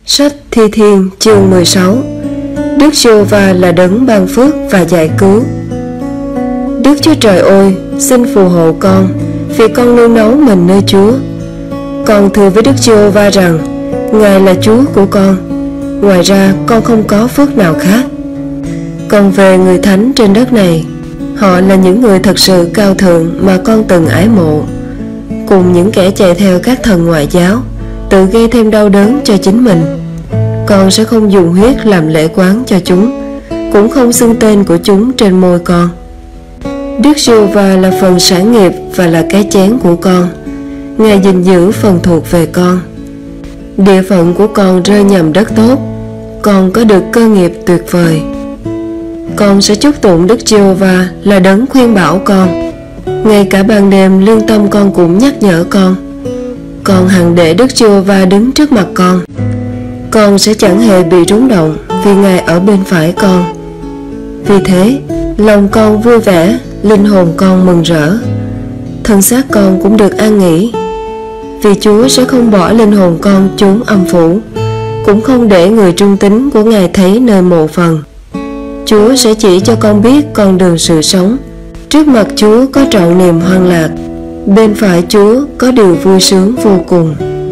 Sách Thi Thiên chương 16. Đức Giê-hô-va là đấng ban phước và giải cứu. Đức Chúa Trời ơi, xin phù hộ con, vì con nương náu mình nơi Chúa. Con thưa với Đức Giê-hô-va rằng, Ngài là Chúa của con, ngoài ra con không có phước nào khác. Còn về người thánh trên đất này, họ là những người thật sự cao thượng mà con từng ái mộ, cùng những kẻ chạy theo các thần ngoại giáo, tự gây thêm đau đớn cho chính mình. Con sẽ không dùng huyết làm lễ quán cho chúng, cũng không xưng tên của chúng trên môi con. Đức Giê-hô-va là phần sản nghiệp và là cái chén của con. Ngài gìn giữ phần thuộc về con. Địa phận của con rơi nhầm đất tốt, con có được cơ nghiệp tuyệt vời. Con sẽ chúc tụng Đức Giê-hô-va là đấng khuyên bảo con. Ngay cả ban đêm lương tâm con cũng nhắc nhở con. Con hằng để Đức Giê-hô-va đứng trước mặt con. Con sẽ chẳng hề bị rúng động, vì Ngài ở bên phải con. Vì thế, lòng con vui vẻ, linh hồn con mừng rỡ, thân xác con cũng được an nghỉ. Vì Chúa sẽ không bỏ linh hồn con chốn âm phủ, cũng không để người trung tín của Ngài thấy nơi mộ phần. Chúa sẽ chỉ cho con biết con đường sự sống. Trước mặt Chúa có trọn niềm hoan lạc, bên phải Chúa có điều vui sướng vô cùng.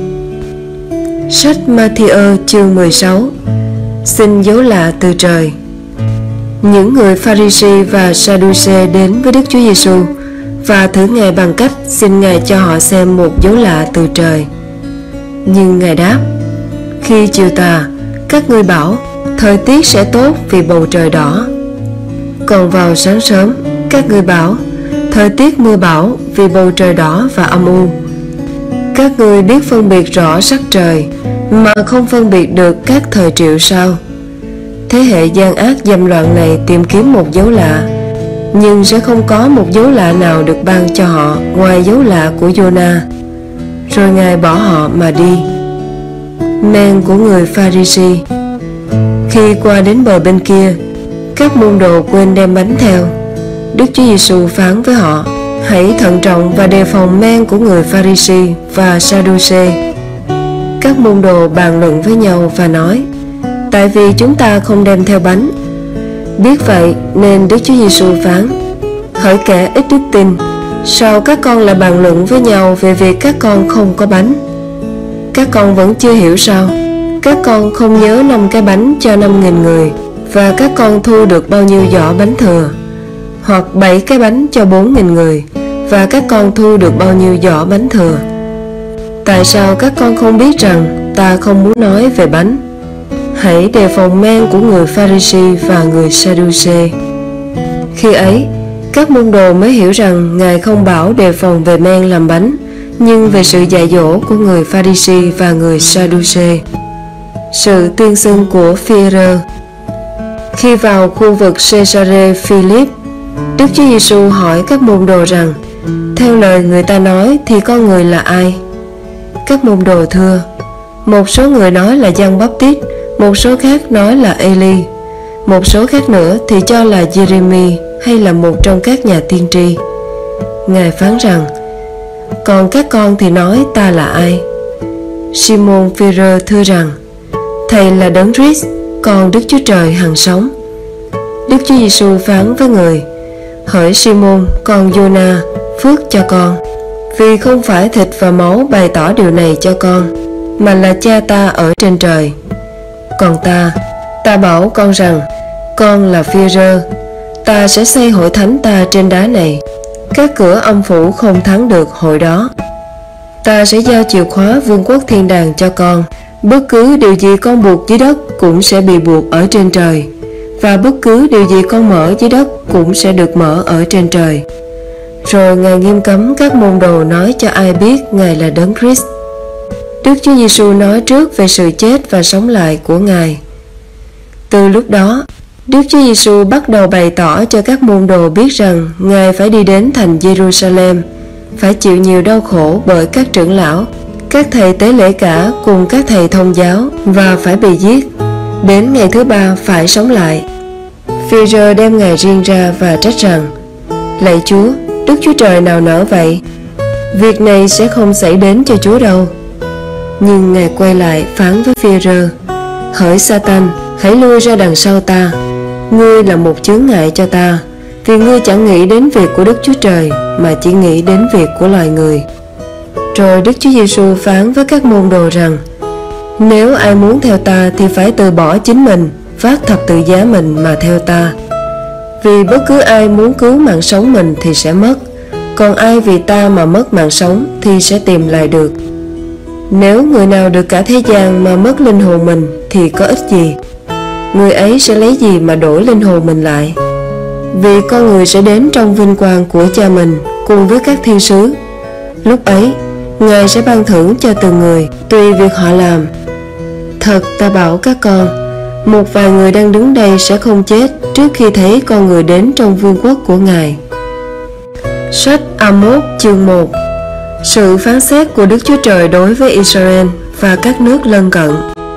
Sách Ma-thi-ơ chương 16. Xin dấu lạ từ trời. Những người Pha-ri-si và Sa-đu-xê đến với Đức Chúa Giêsu và thử Ngài bằng cách xin Ngài cho họ xem một dấu lạ từ trời. Nhưng Ngài đáp, khi chiều tà, các ngươi bảo thời tiết sẽ tốt vì bầu trời đỏ. Còn vào sáng sớm, các ngươi bảo thời tiết mưa bão vì bầu trời đỏ và âm u. Các ngươi biết phân biệt rõ sắc trời, mà không phân biệt được các thời triệu sao? Thế hệ gian ác dâm loạn này tìm kiếm một dấu lạ, nhưng sẽ không có một dấu lạ nào được ban cho họ ngoài dấu lạ của Giô-na. Rồi Ngài bỏ họ mà đi. Men của người Pha-ri-si. Khi qua đến bờ bên kia, các môn đồ quên đem bánh theo. Đức Chúa Giêsu phán với họ, hãy thận trọng và đề phòng men của người Pha-ri-si và Sa-đu-xê. Các môn đồ bàn luận với nhau và nói, tại vì chúng ta không đem theo bánh. Biết vậy nên Đức Chúa Giêsu phán, hỡi kẻ ít đức tin, sao các con lại bàn luận với nhau về việc các con không có bánh? Các con vẫn chưa hiểu sao? Các con không nhớ 5 cái bánh cho 5.000 người, và các con thu được bao nhiêu giỏ bánh thừa? Hoặc 7 cái bánh cho 4.000 người, và các con thu được bao nhiêu giỏ bánh thừa? Tại sao các con không biết rằng ta không muốn nói về bánh? Hãy đề phòng men của người Pha-ri-si và người Sa-đu-xê. Khi ấy, các môn đồ mới hiểu rằng Ngài không bảo đề phòng về men làm bánh, nhưng về sự dạy dỗ của người Pha-ri-si và người Sa-đu-xê. Sự tuyên xưng của Phi-e-rơ. Khi vào khu vực Cê-sa-rê-phi-líp, Đức Chúa Giêsu hỏi các môn đồ rằng, theo lời người ta nói thì con người là ai? Các môn đồ thưa, một số người nói là Giăng Báp-tít, một số khác nói là Ê-li, một số khác nữa thì cho là Giê-rê-mi hay là một trong các nhà tiên tri. Ngài phán rằng, còn các con thì nói ta là ai? Simon Phi-e-rơ thưa rằng, Thầy là Đấng Christ, con Đức Chúa Trời hằng sống. Đức Chúa Giêsu phán với người, hỡi Simon con Giô-na, phước cho con, vì không phải thịt và máu bày tỏ điều này cho con, mà là Cha ta ở trên trời. Còn ta bảo con rằng, con là Phi-e-rơ, ta sẽ xây hội thánh ta trên đá này, các cửa âm phủ không thắng được hội đó. Ta sẽ giao chìa khóa vương quốc thiên đàng cho con. Bất cứ điều gì con buộc dưới đất cũng sẽ bị buộc ở trên trời, và bất cứ điều gì con mở dưới đất cũng sẽ được mở ở trên trời. Rồi Ngài nghiêm cấm các môn đồ nói cho ai biết Ngài là Đấng Christ. Đức Chúa Giêsu nói trước về sự chết và sống lại của Ngài. Từ lúc đó, Đức Chúa Giêsu bắt đầu bày tỏ cho các môn đồ biết rằng Ngài phải đi đến thành Giê-ru-sa-lem, phải chịu nhiều đau khổ bởi các trưởng lão, các thầy tế lễ cả cùng các thầy thông giáo, và phải bị giết. Đến ngày thứ 3 phải sống lại. Phi-e-rơ đem Ngài riêng ra và trách rằng, lạy Chúa, Đức Chúa Trời nào nỡ vậy? Việc này sẽ không xảy đến cho Chúa đâu. Nhưng Ngài quay lại phán với Phi-e-rơ, Hỡi Satan, hãy lui ra đằng sau ta. Ngươi là một chướng ngại cho ta, vì ngươi chẳng nghĩ đến việc của Đức Chúa Trời, mà chỉ nghĩ đến việc của loài người. Rồi Đức Chúa Giêsu phán với các môn đồ rằng: Nếu ai muốn theo ta thì phải từ bỏ chính mình, vác thập tự giá mình mà theo ta. Vì bất cứ ai muốn cứu mạng sống mình thì sẽ mất, còn ai vì ta mà mất mạng sống thì sẽ tìm lại được. Nếu người nào được cả thế gian mà mất linh hồn mình thì có ích gì? Người ấy sẽ lấy gì mà đổi linh hồn mình lại? Vì con người sẽ đến trong vinh quang của Cha mình cùng với các thiên sứ. Lúc ấy, Ngài sẽ ban thưởng cho từng người tùy việc họ làm. Thật ta bảo các con, một vài người đang đứng đây sẽ không chết trước khi thấy con người đến trong vương quốc của Ngài. Sách Amos chương 1. Sự phán xét của Đức Chúa Trời đối với Israel và các nước lân cận.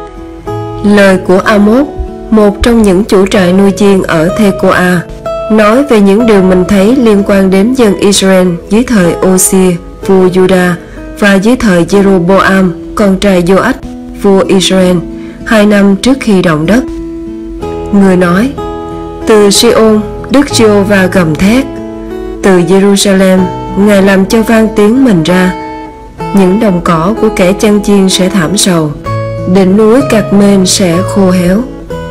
Lời của Amos, một trong những chủ trại nuôi chiên ở Tekoa, nói về những điều mình thấy liên quan đến dân Israel dưới thời Ô-xia, vua Juda, và dưới thời Jeroboam, con trai Joach, vua Israel, 2 năm trước khi động đất. Người nói: Từ Sion, Đức Giê-hô-va gầm thét, từ Jerusalem, Ngài làm cho vang tiếng mình ra. Những đồng cỏ của kẻ chăn chiên sẽ thảm sầu, đỉnh núi Cạc-mên sẽ khô héo.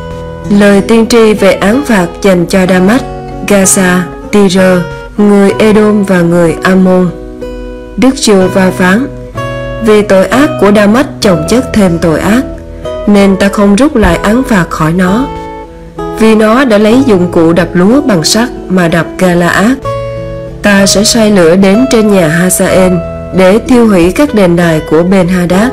Lời tiên tri về án phạt dành cho Đa-mách, Gaza, Tyre, người Edom và người Ammon. Đức Giê-hô-va phán: Vì tội ác của Đa-mách chồng chất thêm tội ác, nên ta không rút lại án phạt khỏi nó. Vì nó đã lấy dụng cụ đập lúa bằng sắt mà đập Ga-la-át. Ta sẽ sai lửa đến trên nhà Ha-sa-en để tiêu hủy các đền đài của Ben-hadad.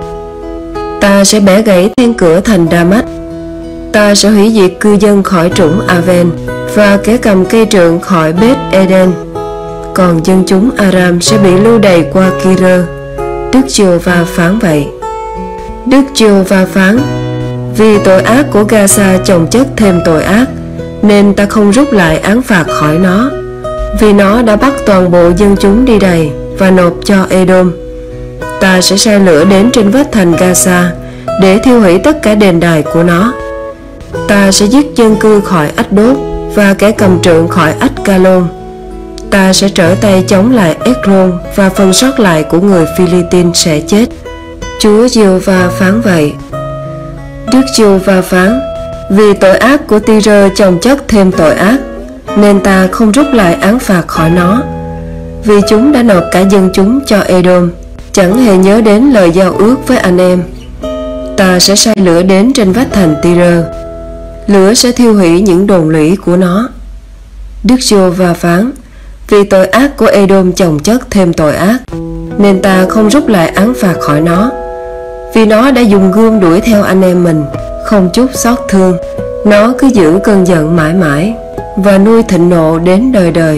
Ta sẽ bẻ gãy then cửa thành Đa-mách. Ta sẽ hủy diệt cư dân khỏi trũng Aven và kẻ cầm cây trượng khỏi Beth-eden. Còn dân chúng Aram sẽ bị lưu đày qua Ki-rơ. Đức Giê-hô-va phán vậy. Đức Giê-hô-va phán: Vì tội ác của Gaza chồng chất thêm tội ác, nên ta không rút lại án phạt khỏi nó. Vì nó đã bắt toàn bộ dân chúng đi đày và nộp cho Edom. Ta sẽ sai lửa đến trên vách thành Gaza để thiêu hủy tất cả đền đài của nó. Ta sẽ giết dân cư khỏi Ách-đốt và kẻ cầm trượng khỏi Ách-ca-lôn. Ta sẽ trở tay chống lại Ếch-rôn, và phần sót lại của người Phi-li-tin sẽ chết. Chúa Giê-hô-va phán vậy. Đức Giê-hô-va phán: Vì tội ác của Ty-rơ chồng chất thêm tội ác, nên ta không rút lại án phạt khỏi nó. Vì chúng đã nộp cả dân chúng cho Edom, chẳng hề nhớ đến lời giao ước với anh em. Ta sẽ sai lửa đến trên vách thành Ty-rơ. Lửa sẽ thiêu hủy những đồn lũy của nó. Đức Giê-hô-va phán: Vì tội ác của Edom chồng chất thêm tội ác, nên ta không rút lại án phạt khỏi nó. Vì nó đã dùng gươm đuổi theo anh em mình, không chút xót thương. Nó cứ giữ cơn giận mãi mãi và nuôi thịnh nộ đến đời đời.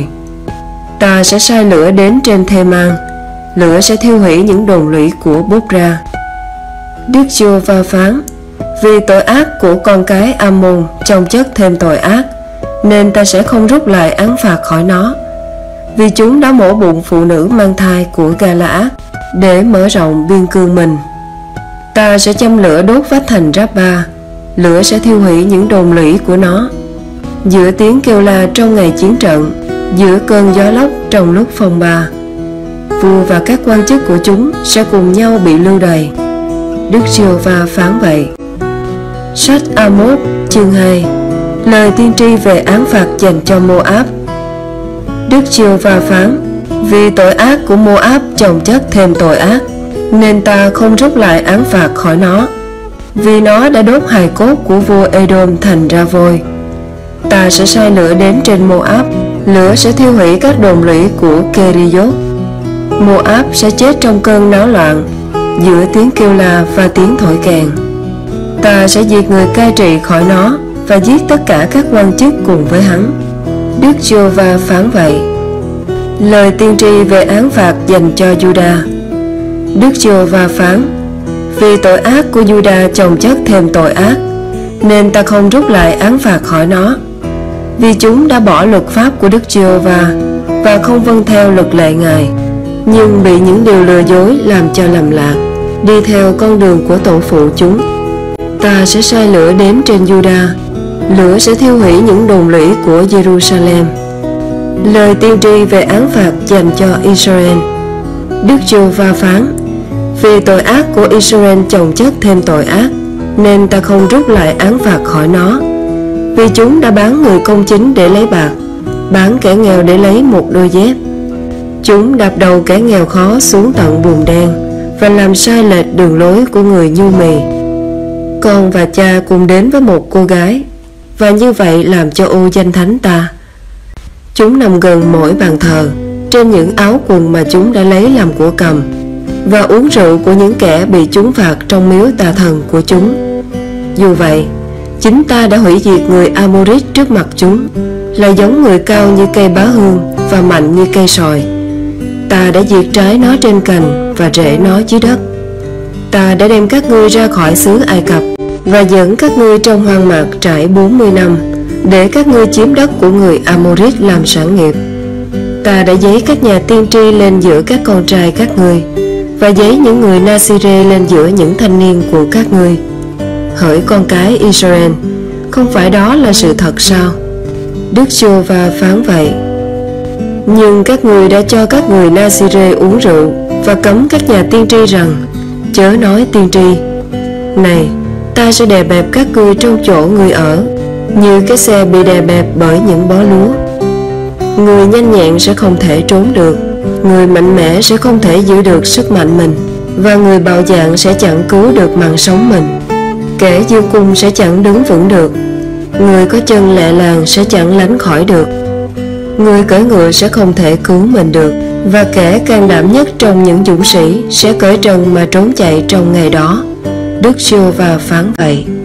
Ta sẽ sai lửa đến trên Thê-man. Lửa sẽ thiêu hủy những đồn lũy của Bốt-ra. Đức Giê-hô-va phán: Vì tội ác của con cái Ammon chồng chất thêm tội ác, nên ta sẽ không rút lại án phạt khỏi nó. Vì chúng đã mổ bụng phụ nữ mang thai của Ga-la-át để mở rộng biên cương mình. Ta sẽ châm lửa đốt vách thành Ráp-ba. Lửa sẽ thiêu hủy những đồn lũy của nó. Giữa tiếng kêu la trong ngày chiến trận, giữa cơn gió lốc trong lúc phong ba, vua và các quan chức của chúng sẽ cùng nhau bị lưu đày. Đức Giê-hô-va phán vậy. Sách Amos chương 2. Lời tiên tri về án phạt dành cho Mô-áp. Đức Giê-hô-va phán: Vì tội ác của Mô-áp chồng chất thêm tội ác, nên ta không rút lại án phạt khỏi nó. Vì nó đã đốt hài cốt của vua Edom thành ra vôi. Ta sẽ sai lửa đến trên Mô-áp. Lửa sẽ thiêu hủy các đồn lũy của Keriot. Mô-áp sẽ chết trong cơn náo loạn, giữa tiếng kêu la và tiếng thổi kèn. Ta sẽ diệt người cai trị khỏi nó và giết tất cả các quan chức cùng với hắn. Đức Giê-hô-va phán vậy. Lời tiên tri về án phạt dành cho Juda. Đức Giê-hô-va phán: Vì tội ác của Juda chồng chất thêm tội ác, nên ta không rút lại án phạt khỏi nó. Vì chúng đã bỏ luật pháp của Đức Giê-hô-va và không vâng theo luật lệ Ngài, nhưng bị những điều lừa dối làm cho lầm lạc, đi theo con đường của tổ phụ chúng. Ta sẽ sai lửa đến trên Juda, lửa sẽ thiêu hủy những đồn lũy của Jerusalem. Lời tiên tri về án phạt dành cho Israel. Đức Giê-hô-va phán: vì tội ác của Israel chồng chất thêm tội ác, nên ta không rút lại án phạt khỏi nó. Vì chúng đã bán người công chính để lấy bạc, bán kẻ nghèo để lấy một đôi dép. Chúng đạp đầu kẻ nghèo khó xuống tận buồng đen, và làm sai lệch đường lối của người nhu mì. Con và cha cùng đến với một cô gái, và như vậy làm cho ô danh thánh ta. Chúng nằm gần mỗi bàn thờ, trên những áo quần mà chúng đã lấy làm của cầm, và uống rượu của những kẻ bị chúng phạt trong miếu tà thần của chúng. Dù vậy, chính ta đã hủy diệt người Amorit trước mặt chúng, là giống người cao như cây bá hương và mạnh như cây sòi. Ta đã diệt trái nó trên cành và rễ nó dưới đất. Ta đã đem các ngươi ra khỏi xứ Ai Cập và dẫn các ngươi trong hoang mạc trải 40 năm, để các ngươi chiếm đất của người Amorit làm sản nghiệp. Ta đã giấy các nhà tiên tri lên giữa các con trai các ngươi, và giấy những người Nasire lên giữa những thanh niên của các ngươi. Hỡi con cái Israel, không phải đó là sự thật sao? Đức Giê-hô-va phán vậy. Nhưng các ngươi đã cho các người Nasire uống rượu, và cấm các nhà tiên tri rằng: chớ nói tiên tri. Này, ta sẽ đè bẹp các ngươi trong chỗ ngươi ở, như cái xe bị đè bẹp bởi những bó lúa. Người nhanh nhẹn sẽ không thể trốn được, người mạnh mẽ sẽ không thể giữ được sức mạnh mình, và người bạo dạn sẽ chẳng cứu được mạng sống mình. Kẻ dương cung sẽ chẳng đứng vững được, người có chân lẹ làng sẽ chẳng lánh khỏi được. Người cưỡi ngựa sẽ không thể cứu mình được, và kẻ can đảm nhất trong những dũng sĩ sẽ cởi trần mà trốn chạy trong ngày đó. Đức Giê-hô-va phán vậy.